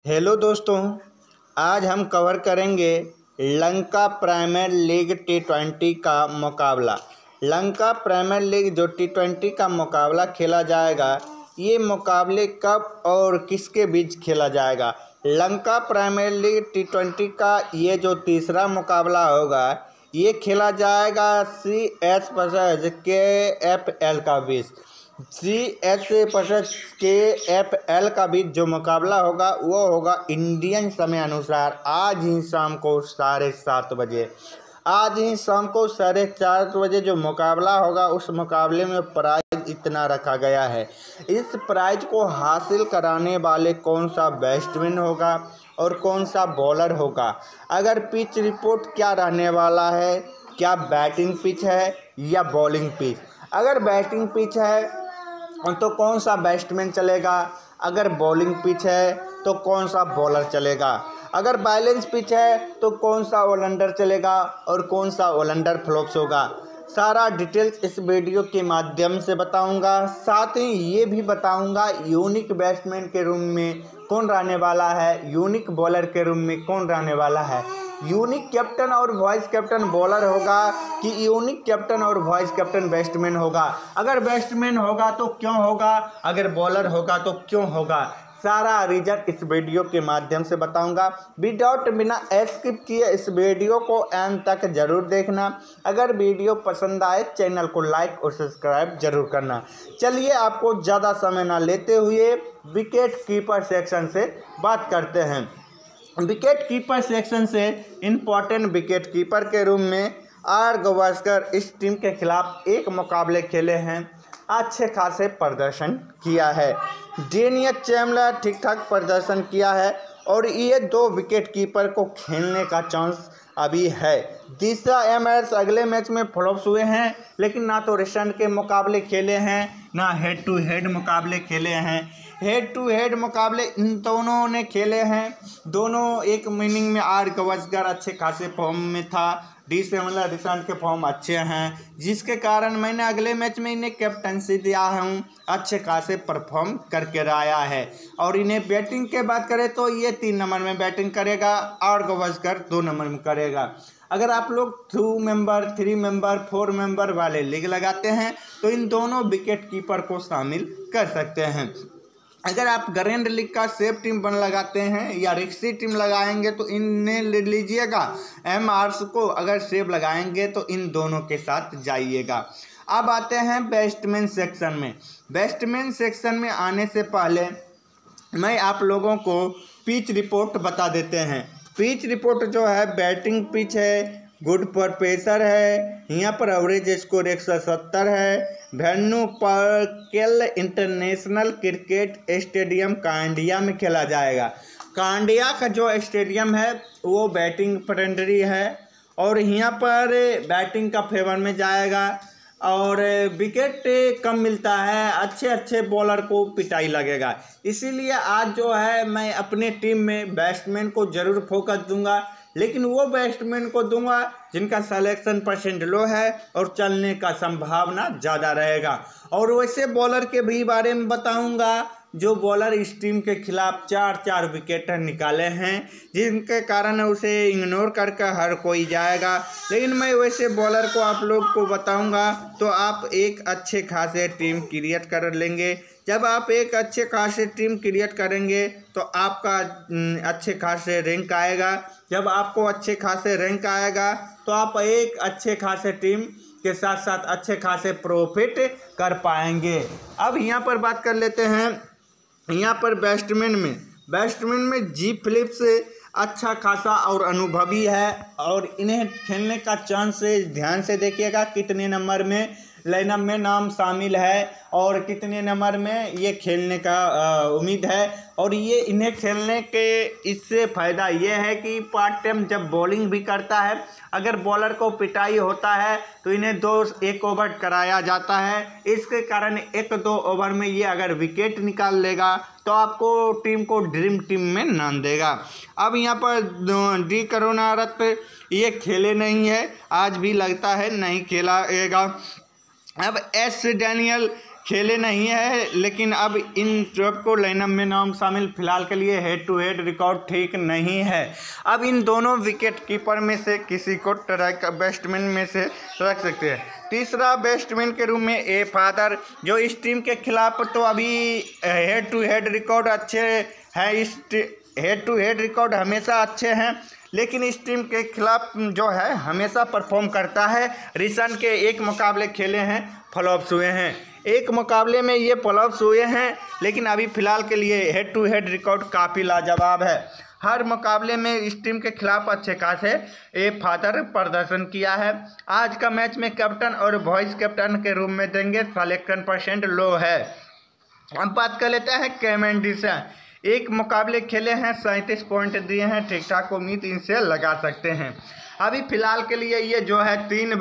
Hello दोस्तों, आज हम कवर करेंगे लंका प्रीमियर लीग T20 का मुकाबला। लंका प्रीमियर लीग जो T20 का मुकाबला खेला जाएगा, ये मुकाबले कब और किसके बीच खेला जाएगा। लंका प्रीमियर लीग T20 का ये जो तीसरा मुकाबला होगा, ये खेला जाएगा CS वर्सेस KFL का बीच। CS वर्सेस KFL का बीच जो मुकाबला होगा वो होगा इंडियन समय अनुसार आज ही शाम को 7:30 बजे। आज ही शाम को 4:30 बजे जो मुकाबला होगा, उस मुकाबले में प्राइज इतना रखा गया है। इस प्राइज को हासिल कराने वाले कौन सा बैट्समैन होगा और कौन सा बॉलर होगा। अगर पिच रिपोर्ट क्या रहने वाला है, क्या बैटिंग पिच है या बॉलिंग पिच। अगर बैटिंग पिच है तो कौन सा बैट्समैन चलेगा, अगर बॉलिंग पिच है तो कौन सा बॉलर चलेगा, अगर बैलेंस पिच है तो कौन सा ऑलराउंडर चलेगा और कौन सा ऑलराउंडर फ्लॉप्स होगा। सारा डिटेल्स इस वीडियो के माध्यम से बताऊंगा। साथ ही ये भी बताऊंगा यूनिक बैट्समैन के रूम में कौन रहने वाला है, यूनिक बॉलर के रूम में कौन रहने वाला है। यूनिक कैप्टन और वाइस कैप्टन बॉलर होगा कि यूनिक कैप्टन और वाइस कैप्टन बैट्समैन होगा। अगर बैट्समैन होगा तो क्यों होगा, अगर बॉलर होगा तो क्यों होगा। सारा रीजन इस वीडियो के माध्यम से बताऊंगा। बिना स्किप किए इस वीडियो को एंड तक जरूर देखना। अगर वीडियो पसंद आए चैनल को लाइक और सब्सक्राइब जरूर करना। चलिए आपको ज़्यादा समय ना लेते हुए विकेट कीपर सेक्शन से बात करते हैं। विकेट कीपर सेक्शन से इम्पॉर्टेंट विकेट कीपर के रूम में आर गावस्कर इस टीम के खिलाफ एक मुकाबले खेले हैं, अच्छे खासे प्रदर्शन किया है। डेनियल चैमलर ठीक ठाक प्रदर्शन किया है और ये दो विकेट कीपर को खेलने का चांस अभी है। दिशा एमएस अगले मैच में फ्लॉप्स हुए हैं, लेकिन ना तो रिसेंट के मुकाबले खेले हैं ना हेड टू हेड मुकाबले खेले हैं। हेड टू हेड मुकाबले इन दोनों ने खेले हैं, दोनों एक इनिंग में आर गावस्कर अच्छे खासे फॉर्म में था, D7 रिसेंट के फॉर्म अच्छे हैं, जिसके कारण मैंने अगले मैच में इन्हें कैप्टनसी दिया हूँ। अच्छे खासे परफॉर्म करके आया है। और इन्हें बैटिंग के बात करें तो ये 3 नंबर में बैटिंग करेगा और गावस्कर 2 नंबर में करेगा। अगर आप लोग 2 मेंबर 3 मेंबर 4 मेंबर वाले लीग लगाते हैं तो इन दोनों विकेट कीपर को शामिल कर सकते हैं। अगर आप ग्रैंड लीग का सेफ टीम बन लगाते हैं या रिक्सी टीम लगाएंगे तो इन्हें ले लीजिएगा। MRs को अगर सेव लगाएंगे तो इन दोनों के साथ जाइएगा। अब आते हैं बैट्समैन सेक्शन में। बैट्समैन सेक्शन में आने से पहले मैं आप लोगों को पिच रिपोर्ट बता देते हैं। पिच रिपोर्ट जो है, बैटिंग पिच है, गुड पर पेसर है, यहाँ पर एवरेज स्कोर 170 है। वेन्यू पर केल इंटरनेशनल क्रिकेट स्टेडियम कांडिया में खेला जाएगा। कांडिया का जो स्टेडियम है वो बैटिंग फ्रेंडली है और यहाँ पर बैटिंग का फेवर में जाएगा और विकेट कम मिलता है, अच्छे अच्छे बॉलर को पिटाई लगेगा। इसीलिए आज जो है मैं अपने टीम में बैट्समैन को ज़रूर फोकस दूंगा, लेकिन वो बैट्समैन को दूंगा जिनका सिलेक्शन परसेंट लो है और चलने का संभावना ज़्यादा रहेगा। और वैसे बॉलर के भी बारे में बताऊंगा जो बॉलर इस टीम के खिलाफ 4 विकेट निकाले हैं, जिनके कारण उसे इग्नोर करके हर कोई जाएगा। लेकिन मैं वैसे बॉलर को आप लोग को बताऊंगा तो आप एक अच्छे खासे टीम क्रिएट कर लेंगे। जब आप एक अच्छे खासे टीम क्रिएट करेंगे तो आपका अच्छे खासे रैंक आएगा। जब आपको अच्छे खासे रैंक आएगा तो आप एक अच्छे खासे टीम के साथ साथ अच्छे खासे प्रॉफिट कर पाएंगे। अब यहाँ पर बात कर लेते हैं। यहाँ पर बैट्समैन में जी फिलिप्स अच्छा खासा और अनुभवी है और इन्हें खेलने का चांस ध्यान से देखिएगा कितने नंबर में लाइनअप में नाम शामिल है और कितने नंबर में ये खेलने का उम्मीद है। और ये इन्हें खेलने के इससे फ़ायदा ये है कि पार्ट टाइम जब बॉलिंग भी करता है, अगर बॉलर को पिटाई होता है तो इन्हें 1 ओवर कराया जाता है। इसके कारण 1-2 ओवर में ये अगर विकेट निकाल लेगा तो आपको टीम को ड्रीम टीम में नाम देगा। अब यहाँ पर डी करुणारत्न ये खेले नहीं है, आज भी लगता है नहीं खेलाएगा। अब एस डैनियल खेले नहीं है, लेकिन अब इन सबको लाइनअप में नाम शामिल फिलहाल के लिए हेड टू हेड रिकॉर्ड ठीक नहीं है। अब इन दोनों विकेट कीपर में से किसी को ट्राई बैट्समैन में से रख सकते हैं। तीसरा बैट्समैन के रूप में ए फादर, जो इस टीम के खिलाफ तो अभी हेड टू हेड रिकॉर्ड अच्छे हैं, इस हेड टू हेड रिकॉर्ड हमेशा अच्छे हैं, लेकिन इस टीम के खिलाफ जो है हमेशा परफॉर्म करता है। रिसेंट के एक मुकाबले खेले हैं, फ्लॉप्स हुए हैं, एक मुकाबले में ये फ्लॉप्स हुए हैं, लेकिन अभी फ़िलहाल के लिए हेड टू हेड रिकॉर्ड काफ़ी लाजवाब है। हर मुकाबले में इस टीम के खिलाफ अच्छे खासे ए फादर प्रदर्शन किया है। आज का मैच में कैप्टन और वाइस कैप्टन के रूप में देंगे, सिलेक्शन % लो है। अब बात कर लेते हैं कैमेंडिसा, एक मुकाबले खेले हैं, 37 पॉइंट दिए हैं, ठीक ठाक उम्मीद इनसे लगा सकते हैं। अभी फ़िलहाल के लिए ये जो है तीन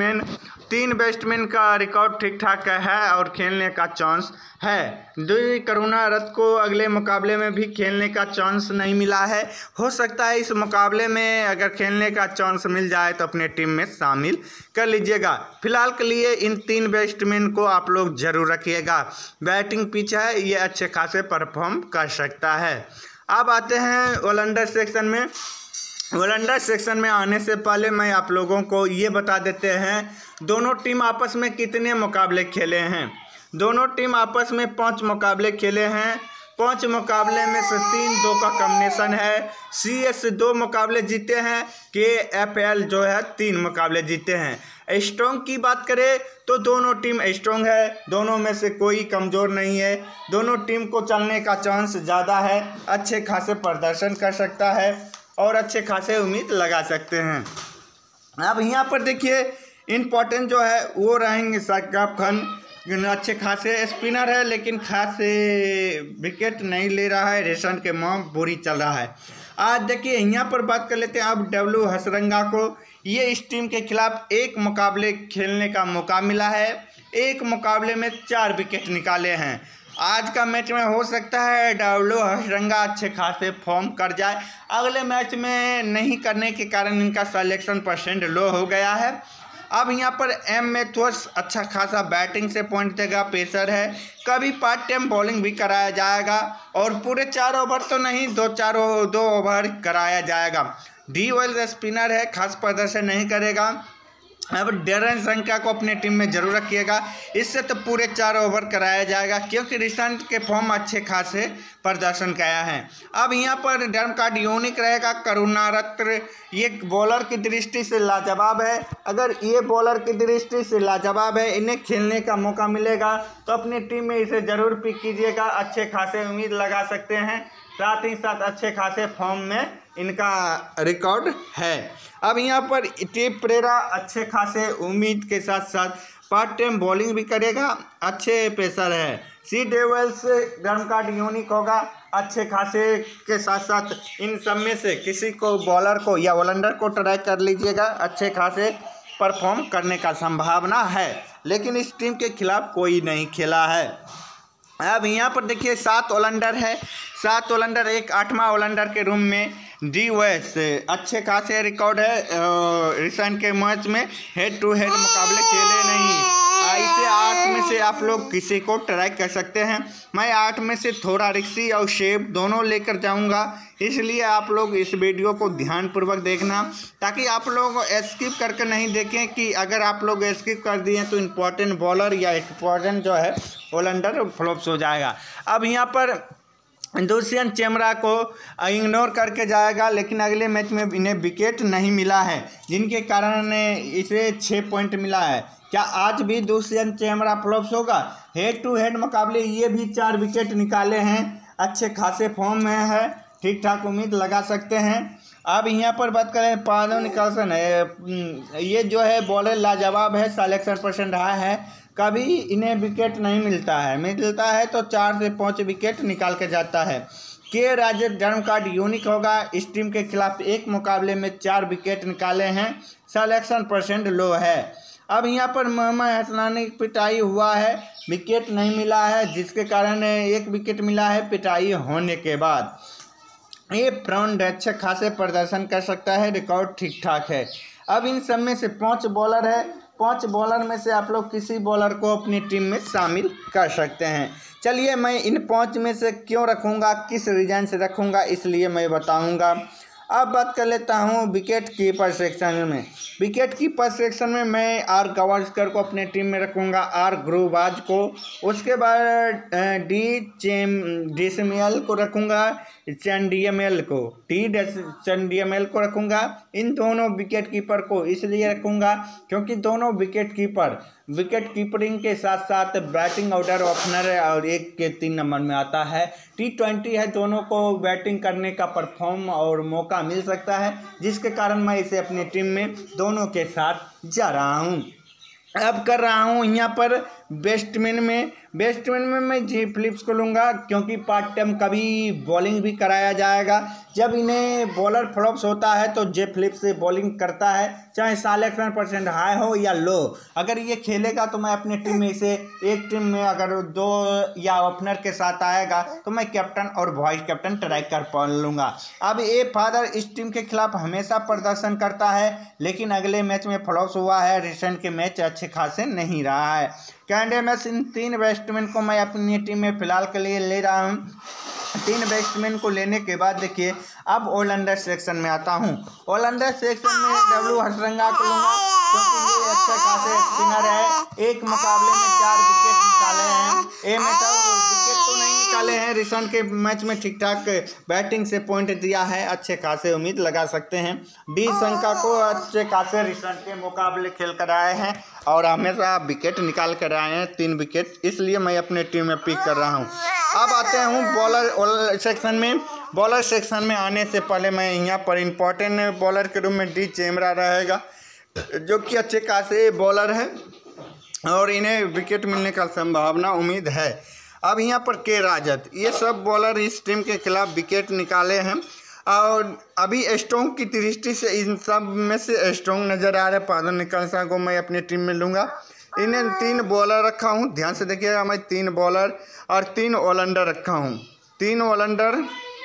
बैट्समैन का रिकॉर्ड ठीक ठाक है और खेलने का चांस है। दुई करुणारत्न को अगले मुकाबले में भी खेलने का चांस नहीं मिला है, हो सकता है इस मुकाबले में अगर खेलने का चांस मिल जाए तो अपने टीम में शामिल कर लीजिएगा। फिलहाल के लिए इन तीन बैट्समैन को आप लोग जरूर रखिएगा। बैटिंग पिच है, ये अच्छे खासे परफॉर्म कर सकता है। अब आते हैं ऑलराउंडर सेक्शन में। ऑलराउंडर सेक्शन में आने से पहले मैं आप लोगों को ये बता देते हैं दोनों टीम आपस में कितने मुकाबले खेले हैं। दोनों टीम आपस में 5 मुकाबले खेले हैं। 5 मुकाबले में से 3-2 का कॉम्बिनेशन है। CS 2 मुकाबले जीते हैं, KFL जो है 3 मुकाबले जीते हैं। स्ट्रॉन्ग की बात करें तो दोनों टीम स्ट्रॉन्ग है, दोनों में से कोई कमज़ोर नहीं है, दोनों टीम को चलने का चांस ज़्यादा है, अच्छे खासे प्रदर्शन कर सकता है और अच्छे खासे उम्मीद लगा सकते हैं। अब यहाँ पर देखिए इम्पोर्टेंट जो है वो रहेंगे शाकिब खान, अच्छे खासे स्पिनर है लेकिन खासे विकेट नहीं ले रहा है, रेशन के माम बुरी चल रहा है। आज देखिए यहाँ पर बात कर लेते हैं अब डब्ल्यू हसरंगा को। ये इस टीम के खिलाफ एक मुकाबले खेलने का मौका मिला है, एक मुकाबले में 4 विकेट निकाले हैं। आज का मैच में हो सकता है डब्ल्यू हसरंगा अच्छे खासे फॉर्म कर जाए, अगले मैच में नहीं करने के कारण इनका सिलेक्शन % लो हो गया है। अब यहाँ पर एम मैथ्यूज अच्छा खासा बैटिंग से पॉइंट देगा, पेसर है, कभी पार्ट टाइम बॉलिंग भी कराया जाएगा और पूरे 4 ओवर तो नहीं 2 ओवर कराया जाएगा। डी वाइल स्पिनर है, खास प्रदर्शन नहीं करेगा। अब डेरन संख्या को अपने टीम में जरूर रखिएगा, इससे तो पूरे 4 ओवर कराया जाएगा क्योंकि रिसेंट के फॉर्म अच्छे खासे प्रदर्शन किया है। अब यहाँ पर डर्म कार्ड यूनिक रहेगा करुणारत्न, ये बॉलर की दृष्टि से लाजवाब है। अगर ये बॉलर की दृष्टि से लाजवाब है, इन्हें खेलने का मौका मिलेगा तो अपनी टीम में इसे ज़रूर पिक कीजिएगा, अच्छे खासे उम्मीद लगा सकते हैं। साथ ही साथ अच्छे खासे फॉर्म में इनका रिकॉर्ड है। अब यहाँ पर टीम प्रेरा अच्छे खासे उम्मीद के साथ साथ पार्ट टाइम बॉलिंग भी करेगा, अच्छे पेसर है। सी डेविल्स डर्म कार्ड यूनिक होगा, अच्छे खासे के साथ साथ इन सब में से किसी को बॉलर को या ऑलराउंडर को ट्राई कर लीजिएगा, अच्छे खासे परफॉर्म करने का संभावना है, लेकिन इस टीम के खिलाफ कोई नहीं खेला है। अब यहाँ पर देखिए 7 ऑलराउंडर है, 7 ऑलराउंडर, एक 8वां ऑलराउंडर के रूम में डी वेस अच्छे खासे रिकॉर्ड है। रिसेंट के मैच में हेड टू हेड मुकाबले खेले नहीं, ऐसे 8 में से आप लोग किसी को ट्राई कर सकते हैं। मैं 8 में से थोड़ा रिक्सी और शेप दोनों लेकर जाऊंगा, इसलिए आप लोग इस वीडियो को ध्यानपूर्वक देखना ताकि आप लोग स्किप करके नहीं देखें कि अगर आप लोग स्किप कर दिए तो इम्पोर्टेंट बॉलर या इम्पोर्टेंट जो है ऑलराउंडर फ्लॉप्स हो जाएगा। अब यहाँ पर दुष्यंत चेमरा को इग्नोर करके जाएगा, लेकिन अगले मैच में इन्हें विकेट नहीं मिला है, जिनके कारण इसे 6 पॉइंट मिला है। क्या आज भी दुष्यंत चेमरा फ्लॉप्स होगा? हेड टू हेड मुकाबले ये भी 4 विकेट निकाले हैं, अच्छे खासे फॉर्म में है, ठीक ठाक उम्मीद लगा सकते हैं। अब यहाँ पर बात करें पादो निकलसन है, ये जो है बॉलर लाजवाब है, सिलेक्शन % रहा है, कभी इन्हें विकेट नहीं मिलता है तो 4 से 5 विकेट निकाल के जाता है। के राजेश डर्म कार्ड यूनिक होगा, इस टीम के खिलाफ एक मुकाबले में 4 विकेट निकाले हैं, सिलेक्शन % लो है। अब यहाँ पर मोहम्मद हसनानी पिटाई हुआ है, विकेट नहीं मिला है, जिसके कारण 1 विकेट मिला है पिटाई होने के बाद। ये फ्रंट अच्छे खासे प्रदर्शन कर सकता है, रिकॉर्ड ठीक ठाक है। अब इन सब में से 5 बॉलर है, 5 बॉलर में से आप लोग किसी बॉलर को अपनी टीम में शामिल कर सकते हैं। चलिए मैं इन 5 में से क्यों रखूँगा, किस रीजन से रखूँगा, इसलिए मैं बताऊँगा। अब बात कर लेता हूँ विकेट कीपर सेक्शन में। विकेट कीपर सेक्शन में मैं आर गावस्कर को अपने टीम में रखूँगा, आर गुरबाज को, उसके बाद डी सेमुअल को रखूँगा, चंडियामेल को रखूँगा। इन दोनों विकेट कीपर को इसलिए रखूँगा क्योंकि दोनों विकेट कीपर विकेट कीपरिंग के साथ साथ बैटिंग ऑर्डर ओपनर और 1 के 3 नंबर में आता है। T20 है, दोनों को बैटिंग करने का परफॉर्म और मौका मिल सकता है, जिसके कारण मैं इसे अपनी टीम में दोनों के साथ जा रहा हूँ। अब कर रहा हूँ यहाँ पर बैट्समैन में मैं जे फिलिप्स को लूँगा क्योंकि पार्ट टाइम कभी बॉलिंग भी कराया जाएगा। जब इन्हें बॉलर फ्लॉप्स होता है तो जे फिलिप्स से बॉलिंग करता है, चाहे सिलेक्शन परसेंट हाई हो या लो। अगर ये खेलेगा तो मैं अपनी टीम में इसे एक टीम में अगर 2 या ओपनर के साथ आएगा तो मैं कैप्टन और वाइस कैप्टन ट्राई कर लूँगा। अब ए फादर इस टीम के खिलाफ हमेशा प्रदर्शन करता है, लेकिन अगले मैच में फ्लॉप्स हुआ है। रिसेंट के मैच अच्छे खासे नहीं रहा है। कैंडे में इन 3 बैट्समैन को मैं अपनी टीम में फिलहाल के लिए ले रहा हूँ। 3 बैट्समैन को लेने के बाद देखिए अब ऑलराउंडर सेक्शन में आता हूँ। ऑलराउंडर सेक्शन में डब्ल्यू हसरंगा को लूँगा क्योंकि ये अच्छे खासे स्पिनर है। एक मुकाबले में 4 विकेट निकाले हैं। विकेट तो नहीं निकाले हैं, रिसेंट के मैच में ठीक ठाक बैटिंग से पॉइंट दिया है, अच्छे खासे उम्मीद लगा सकते हैं। डी शंका को अच्छे खासे रिसेंट के मुकाबले खेल कर आए हैं और हमेशा विकेट निकाल कर आए हैं, 3 विकेट, इसलिए मैं अपने टीम में पिक कर रहा हूँ। अब आते हैं बॉलर सेक्शन में। बॉलर सेक्शन में आने से पहले मैं यहाँ पर इम्पोर्टेंट बॉलर के रूप में डी चेमरा रहेगा, जो कि अच्छे खासे बॉलर है और इन्हें विकेट मिलने का संभावना उम्मीद है। अब यहाँ पर के राजत, ये सब बॉलर इस टीम के खिलाफ विकेट निकाले हैं और अभी स्ट्रोंग की दृष्टि से इन सब में से स्ट्रोंग नज़र आ रहे पादन निकलसा को मैं अपनी टीम में लूँगा। इन्हें 3 बॉलर रखा हूँ, ध्यान से देखिएगा, मैं 3 बॉलर और 3 ऑलराउंडर रखा हूँ। 3 ऑलराउंडर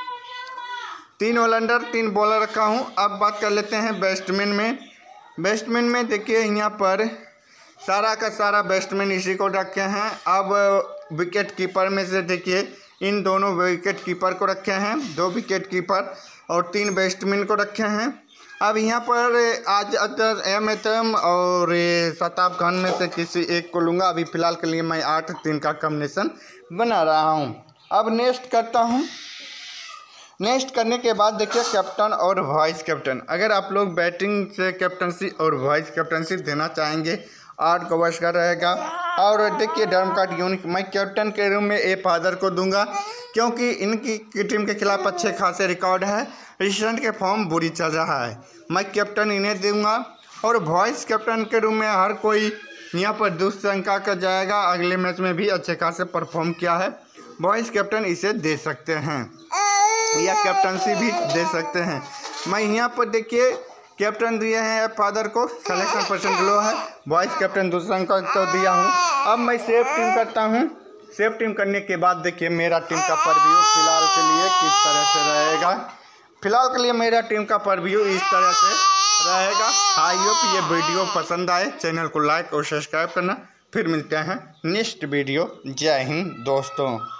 3 बॉलर रखा हूँ। अब बात कर लेते हैं बैट्समैन में देखिए यहाँ पर सारा का सारा बैट्समैन इसी को रखे हैं। अब विकेट कीपर में से देखिए इन दोनों विकेट कीपर को रखे हैं, 2 विकेट कीपर और 3 बैट्समैन को रखे हैं। अब यहाँ पर आज एम और शताब खान में से किसी एक को लूँगा। अभी फ़िलहाल के लिए मैं 8-3 का कॉम्बिनेशन बना रहा हूँ। अब नेक्स्ट करता हूँ। नेक्स्ट करने के बाद देखिए कैप्टन और वाइस कैप्टन। अगर आप लोग बैटिंग से कैप्टनसी और वाइस कैप्टनसी देना चाहेंगे, आर गावस्कर रहेगा और देखिए डर्म कार्ड यूनिक मैं कैप्टन के रूप में ए फादर को दूंगा क्योंकि इनकी टीम के खिलाफ अच्छे खासे रिकॉर्ड है, रिसेंट के फॉर्म बुरी चल रहा है, मैं कैप्टन इन्हें दूंगा। और वाइस कैप्टन के रूप में हर कोई यहाँ पर दुष्शंका का जाएगा, अगले मैच में भी अच्छे खासे परफॉर्म किया है, वाइस कैप्टन इसे दे सकते हैं या कैप्टनसी भी दे सकते हैं। मैं यहाँ पर देखिए कैप्टन दिए हैं फादर को, सिलेक्शन परसेंट लो है, वाइस कैप्टन दुष्शंका तो दिया हूँ। अब मैं सेफ टीम करता हूँ। सेफ टीम करने के बाद देखिए मेरा टीम का परव्यू फिलहाल के लिए किस तरह से रहेगा। फिलहाल के लिए मेरा टीम का परव्यू इस तरह से रहेगा। आई होप ये वीडियो पसंद आए, चैनल को लाइक और सब्सक्राइब करना। फिर मिलते हैं नेक्स्ट वीडियो। जय हिंद दोस्तों।